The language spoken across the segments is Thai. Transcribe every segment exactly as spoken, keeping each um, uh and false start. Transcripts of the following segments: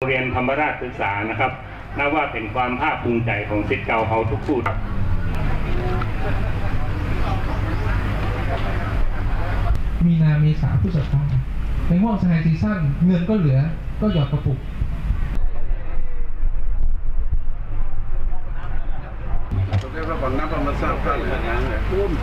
เรียนธรรมราชศึกษานะครับนับว่าเป็นความภาคภูมิใจของศิษย์เก่าเขาทุกผู้ครับมีนาเมษาพฤษภาในห่วงไฮซีซั่นเงินก็เหลือก็หยอดกระปุกโอเคเราบังนับมาทราบข้าหรือยังไงพุ่ม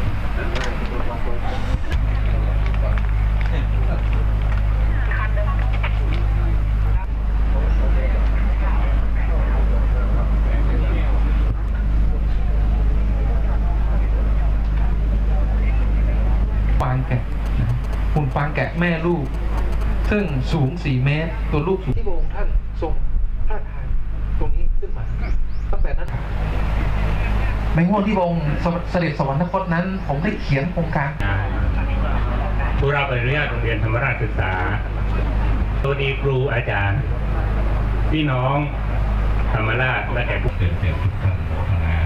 ปางแกะหุ่นปางแกะแม่ลูกซึ่งสูงสี่เมตรตัวลูกสูงที่พระองค์ท่านทรงพระทานตรงนี้ขึ้นมาตั้งแต่นั้นในห่วงที่พระองค์เสด็จสวรรคตนั้นผมได้เขียนโครงการผู้รับอนุญาตโรงเรียนธรรมราชศึกษาสวัสดีครูอาจารย์พี่น้องธรรมราชและแขกผู้เกียรติทุกท่านโมทนา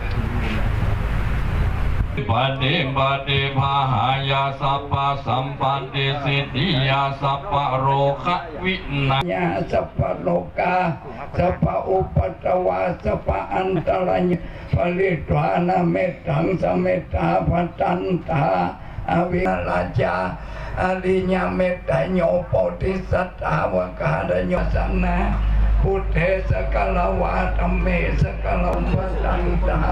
ปฏิบัติภาหายาสัพพะสัมปันติสิทธิยาสัพพะโรคะวินาญาสัพพะโลกาสัพพะอุปัตวาสัพพะอันตรายปริตวานาเมตังสเมตาพัตันตาอวิราชาอริยเมตตาโยโพธิสัตตาวกาดโยสันนะพุทเทสกลวาธรรมเมสกลวัตังตา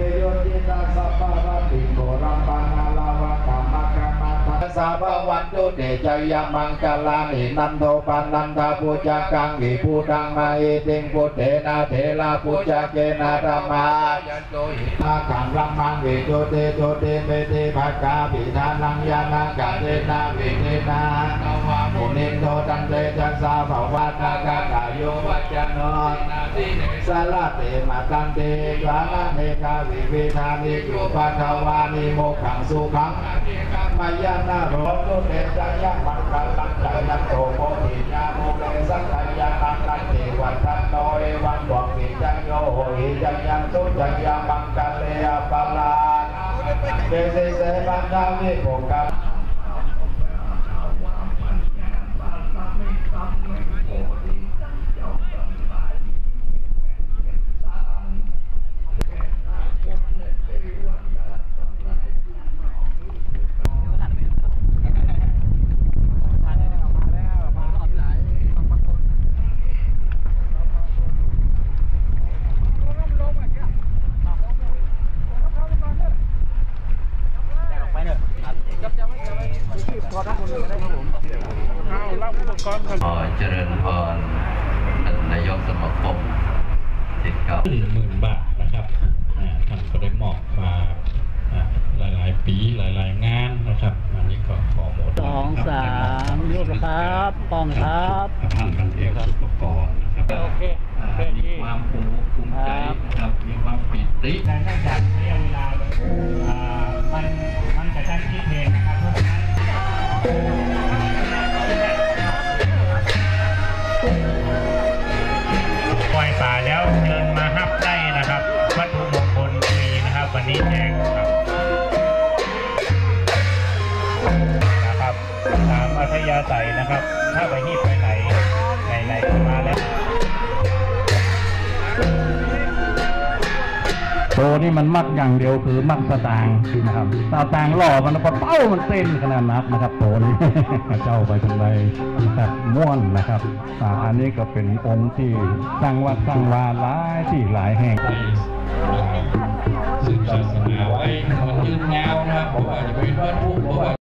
สัพพวันตุเตจยามังกลานินันโทปันนันทาปุจกังวิภูตังมาเอติงพุทเถนาเถลาปุจเกนาธรรมายันโตหิอาขังรัมมังวิโจเตโจเตเมเตภะกาปิธานังยานังกาเตนาวิเทนามุนิโตตันเตจัสสาภวะนาคากายโยวัจโนสาลเตมาตันเตกานาเนกาวิเวทานิจุปัทวานิโมขังสุขังมายานาโรตุเตจัยมังคัลลังจัยโตโมทิญาโมเกสังขยานังนันเทวันทันโตเอวันดวงวิจัยโยหิจัยยันตุจัยมังคัลเลอปาลาเกเสเสปัญญาวิโภกะขอเจริญพรนายกสมาคมศิษย์เก่าหนึ่งหมื่นบาทนะครับท่านก็ได้มอบมาหลายๆปีหลายๆงานนะครับอันนี้ก็ขอหมดสองสามยกครับป้องครับท่านกันเองสุปกรณ์นะครับโอเคมีความภูมิใจครับมีความปิติแต่เนื่องจากระยะเวลามันมันจะชั้นคิดเองนะครับเพราะฉะนั้นปล่อยป่าแล้วเดินมาฮับได้นะครับวัตถุมงคลฟรีนะครับวันนี้แจกครับนะครับตามอัธยาศัยนะครับถ้าไปนี่ไปไหนไหนๆมาแล้วโตนี่มันมักอย่างเดียวคือมักสตางค์นะครับสตางค์หล่อมันพอเป้ามันเต้นขนาดนักนะครับโตนี่เจ้าไปทางใดแบบม่วนนะครับอันนี้ก็เป็นองค์ที่สร้างวัดสร้างวาหลายที่หลายแห่งสืบศาสนาไว้มันยืนยาวนะครับบอกว่าจะเป็นวัดผู้บอกว่า